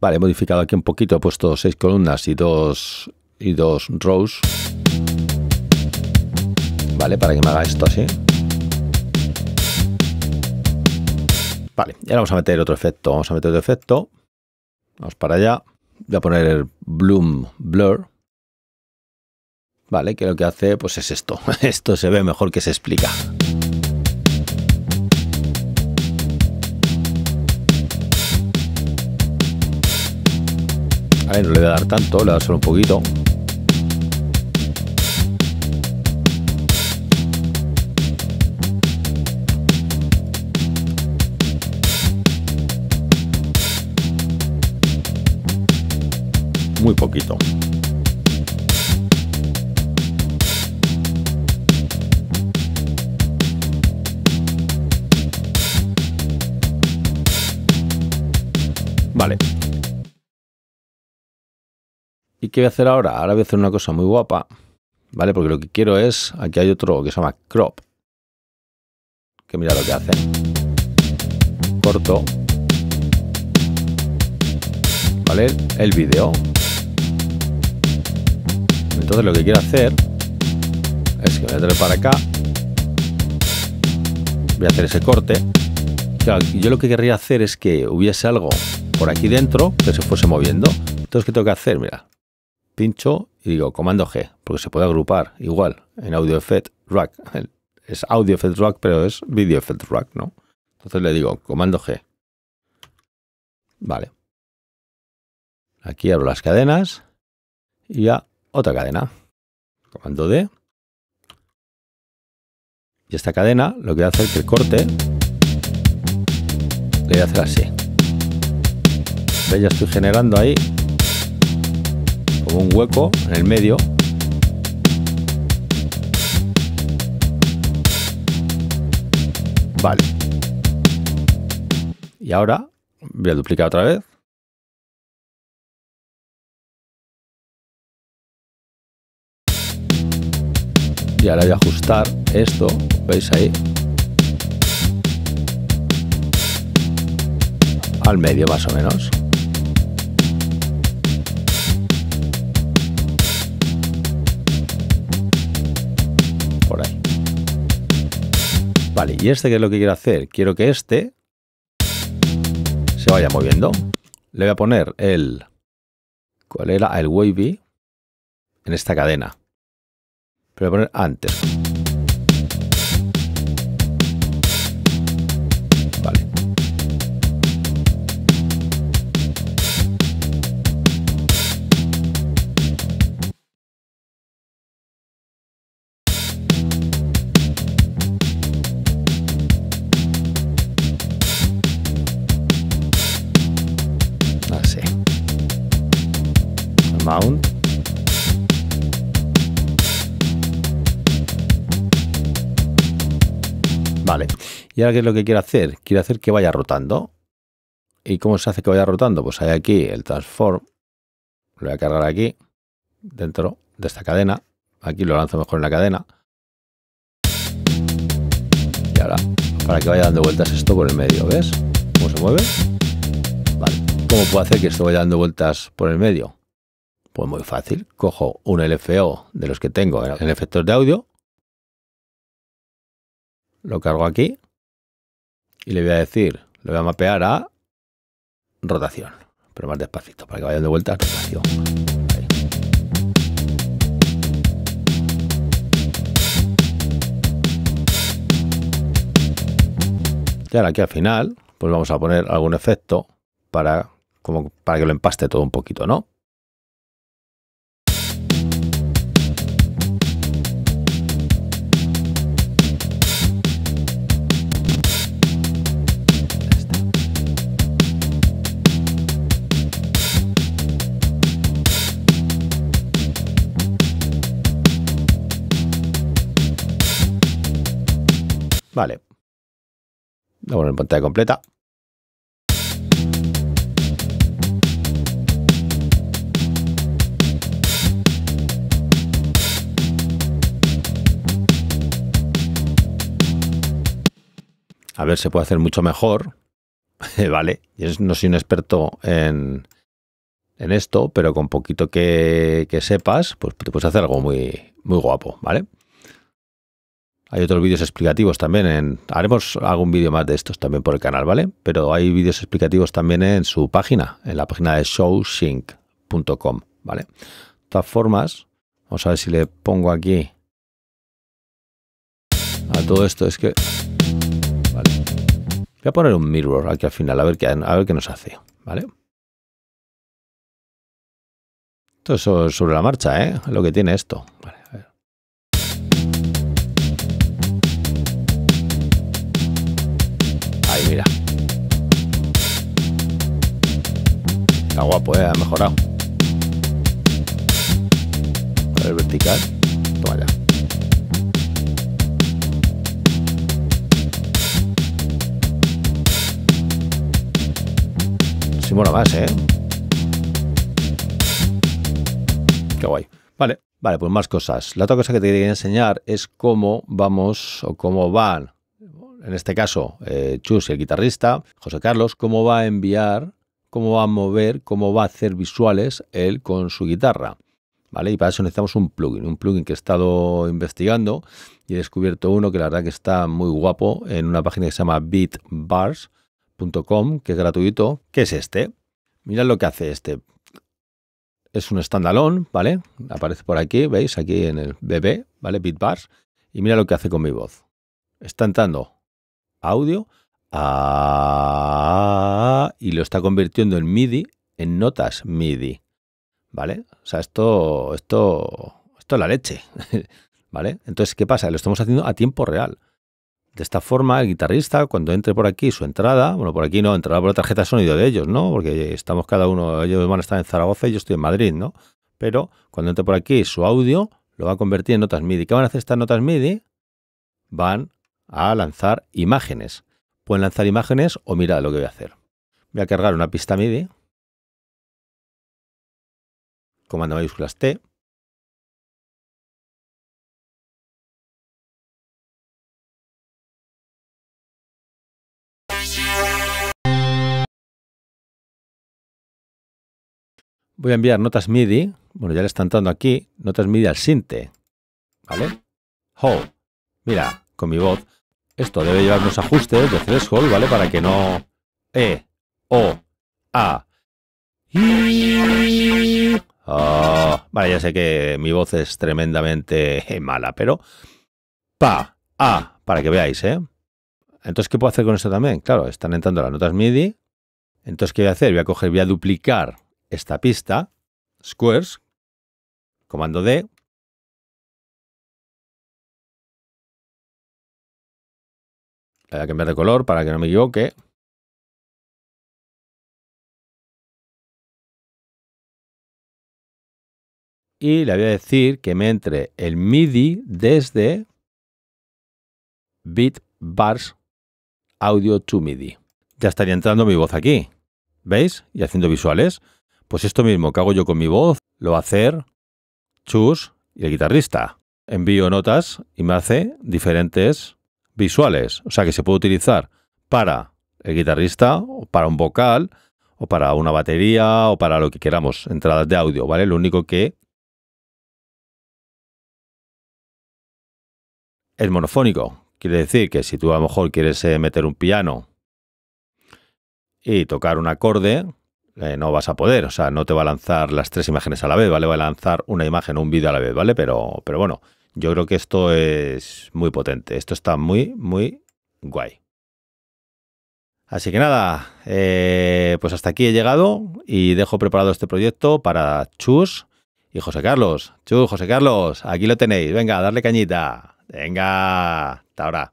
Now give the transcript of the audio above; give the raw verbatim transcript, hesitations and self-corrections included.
Vale, he modificado aquí un poquito, he puesto seis columnas y dos, y dos rows. Vale, para que me haga esto así. Vale, y ahora vamos a meter otro efecto. Vamos a meter otro efecto. Vamos para allá. Voy a poner el Bloom Blur. Vale, que lo que hace pues es esto. Esto se ve mejor que se explica. A ver, no le voy a dar tanto, le voy a dar solo un poquito. Muy poquito. Vale. ¿Y qué voy a hacer ahora? Ahora voy a hacer una cosa muy guapa, ¿vale? Porque lo que quiero es, aquí hay otro que se llama crop, que mira lo que hace. Corto, ¿vale? El vídeo. Entonces lo que quiero hacer es que voy a traer para acá, voy a hacer ese corte. Claro, yo lo que querría hacer es que hubiese algo por aquí dentro que se fuese moviendo. Entonces, ¿qué tengo que hacer? Mira, pincho y digo comando G, porque se puede agrupar igual en Audio Effect Rack. Es Audio Effect Rack, pero es Video Effect Rack, ¿no? Entonces le digo comando G. Vale. Aquí abro las cadenas y ya otra cadena. Comando D. Y esta cadena lo que voy a hacer es que el corte le voy a hacer así. ¿Veis? Ya estoy generando ahí como un hueco en el medio. Vale. Y ahora voy a duplicar otra vez. Y ahora voy a ajustar esto, ¿veis ahí? Al medio más o menos. Por ahí. Vale, ¿y este qué es lo que quiero hacer? Quiero que este se vaya moviendo. Le voy a poner el... ¿Cuál era? El wavy en esta cadena. Pero voy a poner antes. Vale. Así. Mount. Vale, y ahora ¿qué es lo que quiero hacer? Quiero hacer que vaya rotando. ¿Y cómo se hace que vaya rotando? Pues hay aquí el transform. Lo voy a cargar aquí, dentro de esta cadena. Aquí lo lanzo mejor en la cadena. Y ahora, para que vaya dando vueltas esto por el medio, ¿ves? ¿Cómo se mueve? Vale, ¿cómo puedo hacer que esto vaya dando vueltas por el medio? Pues muy fácil. Cojo un L F O de los que tengo en efectos de audio. Lo cargo aquí y le voy a decir, le voy a mapear a rotación, pero más despacito, para que vayan de vuelta a rotación. Ahí. Y ahora aquí al final, pues vamos a poner algún efecto para, como, para que lo empaste todo un poquito, ¿no? Vale. Voy a poner en pantalla completa. A ver, se puede hacer mucho mejor. Vale. Yo no soy un experto en, en esto, pero con poquito que, que sepas, pues te puedes hacer algo muy, muy guapo, ¿vale? Hay otros vídeos explicativos también. En, haremos algún vídeo más de estos también por el canal, ¿vale? Pero hay vídeos explicativos también en su página, en la página de showsync punto com, ¿vale? De todas formas, vamos a ver si le pongo aquí a todo esto. Es que... Vale. Voy a poner un mirror aquí al final, a ver qué, a ver qué nos hace, ¿vale? Todo eso sobre la marcha, ¿eh? Lo que tiene esto. Vale, a ver. Ahí, mira. Está guapo, ¿eh? Ha mejorado. A ver, vertical. Toma ya. Sí mola más, ¿eh? Qué guay. Vale, vale, pues más cosas. La otra cosa que te quería enseñar es cómo vamos o cómo van, en este caso, eh, Chus, el guitarrista, José Carlos, cómo va a enviar, cómo va a mover, cómo va a hacer visuales él con su guitarra. ¿Vale? Y para eso necesitamos un plugin, un plugin que he estado investigando y he descubierto uno que la verdad que está muy guapo en una página que se llama beat bars punto com, que es gratuito, que es este. Mirad lo que hace este. Es un standalone, ¿vale? Aparece por aquí, ¿veis? Aquí en el B B, ¿vale? Beatbars. Y mira lo que hace con mi voz. Está entrando audio a... y lo está convirtiendo en MIDI, en notas MIDI, ¿vale? O sea, esto, esto, esto es la leche, ¿vale? Entonces, ¿qué pasa? Lo estamos haciendo a tiempo real. De esta forma, el guitarrista, cuando entre por aquí su entrada, bueno, por aquí no, entrará por la tarjeta de sonido de ellos, ¿no? Porque estamos cada uno, ellos van a estar en Zaragoza y yo estoy en Madrid, ¿no? Pero cuando entre por aquí su audio, lo va a convertir en notas MIDI. ¿Qué van a hacer estas notas MIDI? Van a lanzar imágenes. Pueden lanzar imágenes o mirad lo que voy a hacer. Voy a cargar una pista MIDI. Comando mayúsculas T. Voy a enviar notas MIDI, bueno, ya le está entrando aquí, notas MIDI al sinte, ¿vale? Ho, mira, con mi voz, esto debe llevar unos ajustes de threshold, ¿vale? Para que no... E, O, A, I... Oh, vale, ya sé que mi voz es tremendamente mala, pero... Pa, A, para que veáis, ¿eh? Entonces, ¿qué puedo hacer con esto también? Claro, están entrando las notas MIDI. Entonces, ¿qué voy a hacer? Voy a coger, voy a duplicar esta pista, squares, comando D, voy a cambiar de color para que no me equivoque, y le voy a decir que me entre el MIDI desde Beat Bars Audio to MIDI. Ya estaría entrando mi voz aquí, ¿veis? Y haciendo visuales. Pues esto mismo que hago yo con mi voz, lo va a hacer Chus y el guitarrista. Envío notas y me hace diferentes visuales. O sea que se puede utilizar para el guitarrista, o para un vocal, o para una batería, o para lo que queramos, entradas de audio, ¿vale? Lo único que es monofónico. Quiere decir que si tú a lo mejor quieres eh, meter un piano y tocar un acorde, eh, no vas a poder. O sea, no te va a lanzar las tres imágenes a la vez, ¿vale? Va a lanzar una imagen o un vídeo a la vez, ¿vale? Pero, pero bueno, yo creo que esto es muy potente. Esto está muy, muy guay. Así que nada, eh, pues hasta aquí he llegado y dejo preparado este proyecto para Chus y José Carlos. Chus, José Carlos, aquí lo tenéis. Venga, darle cañita. Venga, hasta ahora.